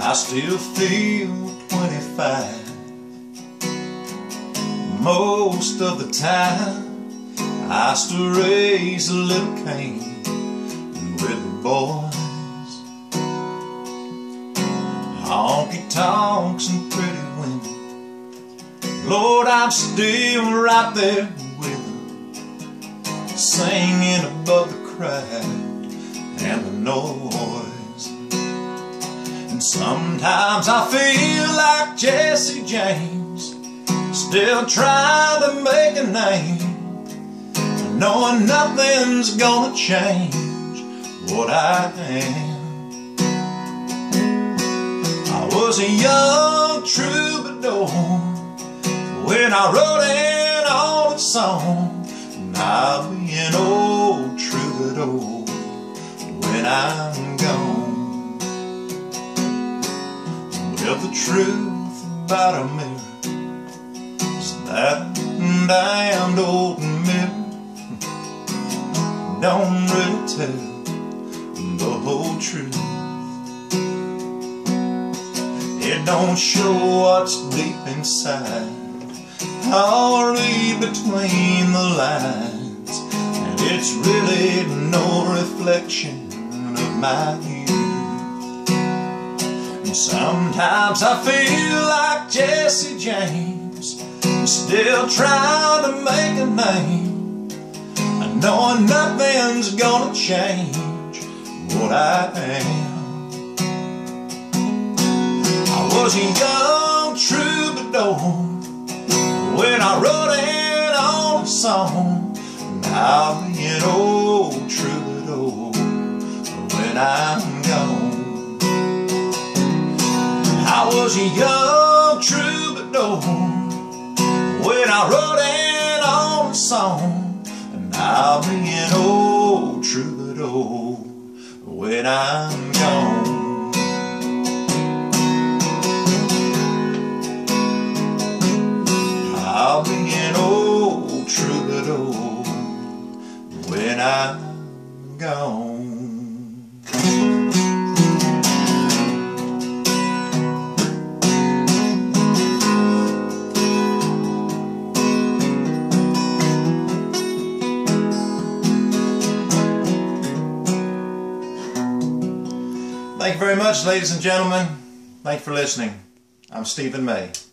I still feel 25 most of the time. I still raise a little Cain with the boys, honky-tonks and pretty women. Lord, I'm still right there with them, singing above the crowd and the noise. And sometimes I feel like Jesse James, still trying to make a name, knowing nothing's gonna change what I am. I was a young troubadour when I wrote an old song, and I'll be an old troubadour when I'm gone. Well, the truth about a mirror is that damned old mirror don't really tell the whole truth. It don't show what's deep inside or read between the lines, and it's really no reflection of my youth. And sometimes I feel like Jesse James, still trying to make a name, knowing nothing's gonna change what I am. I was a young troubadour when I wrote an old song, and I'll be an old troubadour when I'm gone. I was a young troubadour when I wrote an old song, and I'll be an old troubadour when I'm gone. I'll be an old troubadour when I'm gone. Thank you very much, ladies and gentlemen. Thank you for listening. I'm Stephen May.